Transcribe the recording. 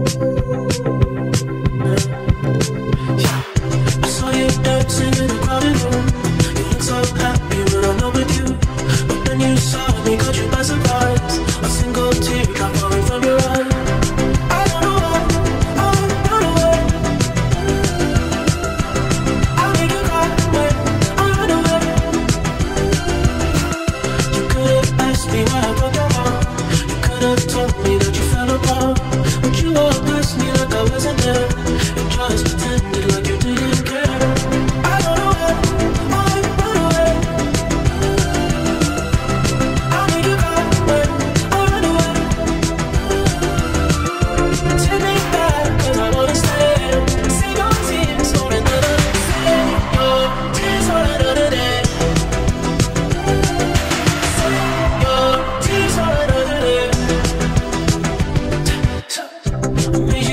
I saw you dancing in a crowded room. You look so happy when I'm not with you. But then you saw me, caught you by surprise. A single tear drop falling from your eye. I don't know why, I don't know why. I'll make you cry when I run away. You could have asked me why I broke your heart. You could have told me that you fell apart. But you walked past me like I wasn't there. You just pretended like you didn't care. I don't know why, I run away. I'll make you cry when I run away. Take me back, cause I wanna stay. Save your tears for another day. Save your tears for another day. Save your tears for another day.